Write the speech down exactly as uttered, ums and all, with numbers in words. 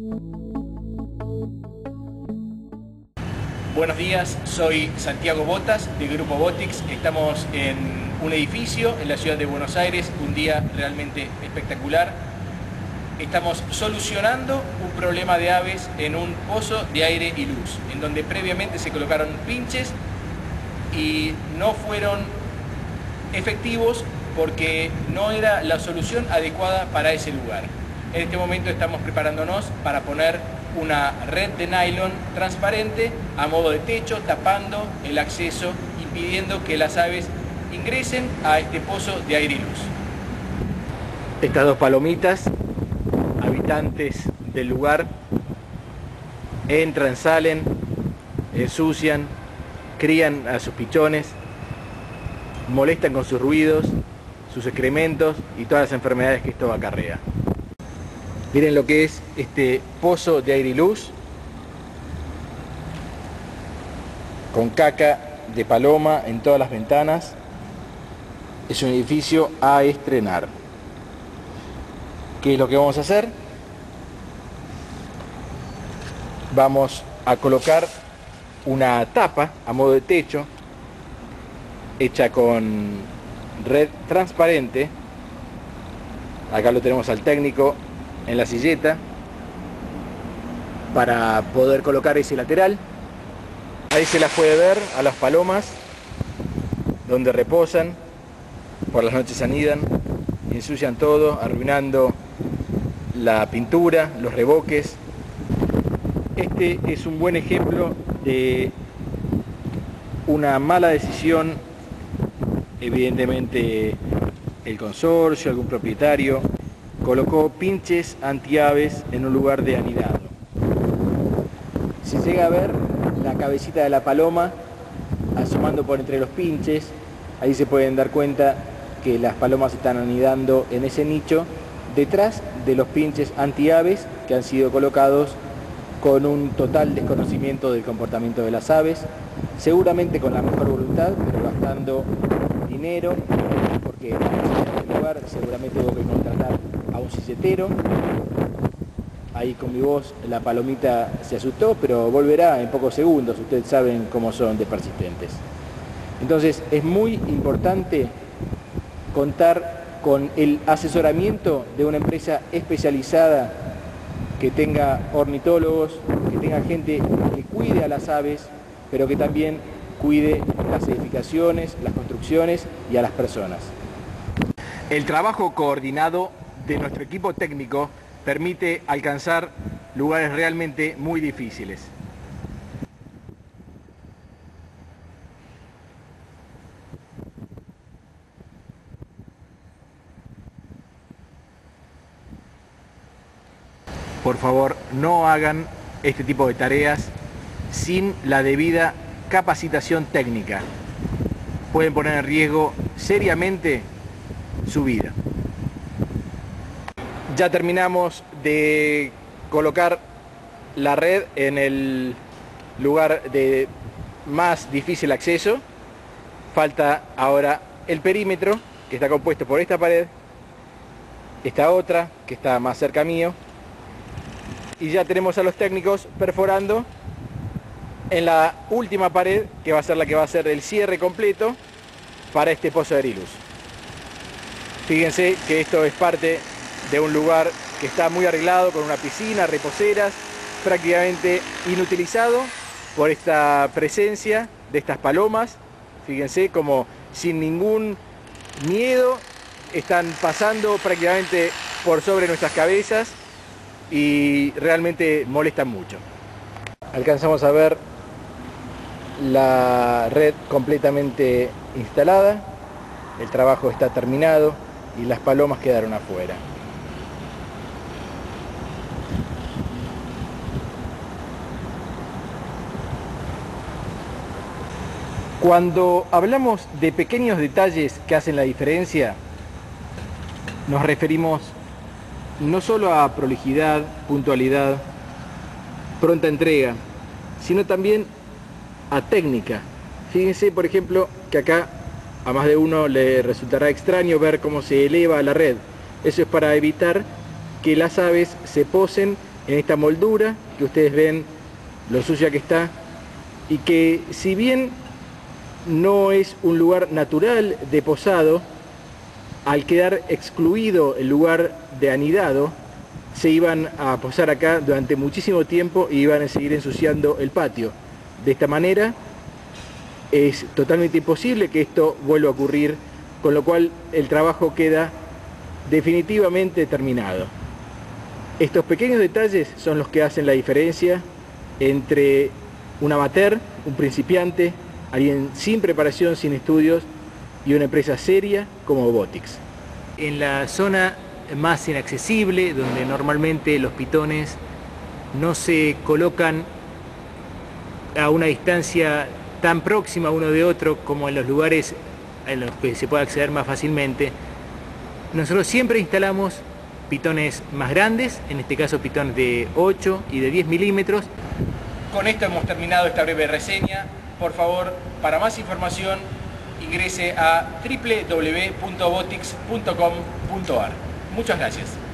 Buenos días, soy Santiago Botas del Grupo Botix. Estamos en un edificio en la ciudad de Buenos Aires, un día realmente espectacular. Estamos solucionando un problema de aves en un pozo de aire y luz, en donde previamente se colocaron pinches y no fueron efectivos porque no era la solución adecuada para ese lugar. En este momento estamos preparándonos para poner una red de nylon transparente a modo de techo, tapando el acceso, impidiendo que las aves ingresen a este pozo de aire y luz. Estas dos palomitas, habitantes del lugar, entran, salen, ensucian, crían a sus pichones, molestan con sus ruidos, sus excrementos y todas las enfermedades que esto acarrea. Miren lo que es este pozo de aire y luz, con caca de paloma en todas las ventanas. Es un edificio a estrenar. ¿Qué es lo que vamos a hacer? Vamos a colocar una tapa a modo de techo, hecha con red transparente. Acá lo tenemos al técnico en la silleta para poder colocar ese lateral. Ahí se las puede ver a las palomas donde reposan, por las noches anidan, ensucian todo, arruinando la pintura, los revoques. Este es un buen ejemplo de una mala decisión, evidentemente el consorcio, algún propietario colocó pinches antiaves en un lugar de anidado. Si llega a ver la cabecita de la paloma asomando por entre los pinches, ahí se pueden dar cuenta que las palomas están anidando en ese nicho detrás de los pinches antiaves que han sido colocados con un total desconocimiento del comportamiento de las aves, seguramente con la mejor voluntad, pero gastando dinero, porque en este lugar seguramente hubo que contratar a un silletero. Ahí con mi voz la palomita se asustó, pero volverá en pocos segundos. Ustedes saben cómo son de persistentes. Entonces es muy importante contar con el asesoramiento de una empresa especializada que tenga ornitólogos, que tenga gente que cuide a las aves, pero que también cuide las edificaciones, las construcciones y a las personas. El trabajo coordinado de nuestro equipo técnico permite alcanzar lugares realmente muy difíciles. Por favor, no hagan este tipo de tareas sin la debida capacitación técnica. Pueden poner en riesgo seriamente su vida. Ya terminamos de colocar la red en el lugar de más difícil acceso. Falta ahora el perímetro, que está compuesto por esta pared, esta otra, que está más cerca mío, y ya tenemos a los técnicos perforando en la última pared, que va a ser la que va a ser el cierre completo para este pozo de aire y luz. Fíjense que esto es parte de un lugar que está muy arreglado, con una piscina, reposeras, prácticamente inutilizado por esta presencia de estas palomas. Fíjense como sin ningún miedo están pasando prácticamente por sobre nuestras cabezas y realmente molestan mucho. Alcanzamos a ver la red completamente instalada, el trabajo está terminado y las palomas quedaron afuera. Cuando hablamos de pequeños detalles que hacen la diferencia, nos referimos no solo a prolijidad, puntualidad, pronta entrega, sino también a técnica. Fíjense, por ejemplo, que acá a más de uno le resultará extraño ver cómo se eleva la red. Eso es para evitar que las aves se posen en esta moldura que ustedes ven lo sucia que está, y que si bien no es un lugar natural de posado, al quedar excluido el lugar de anidado, se iban a posar acá durante muchísimo tiempo y iban a seguir ensuciando el patio. De esta manera es totalmente imposible que esto vuelva a ocurrir, con lo cual el trabajo queda definitivamente terminado. Estos pequeños detalles son los que hacen la diferencia entre un amateur, un principiante, alguien sin preparación, sin estudios, y una empresa seria como Botix. En la zona más inaccesible, donde normalmente los pitones no se colocan a una distancia tan próxima uno de otro como en los lugares en los que se puede acceder más fácilmente, nosotros siempre instalamos pitones más grandes, en este caso pitones de ocho y de diez milímetros. Con esto hemos terminado esta breve reseña. Por favor, para más información ingrese a doble u doble u doble u punto botix punto com punto a r. Muchas gracias.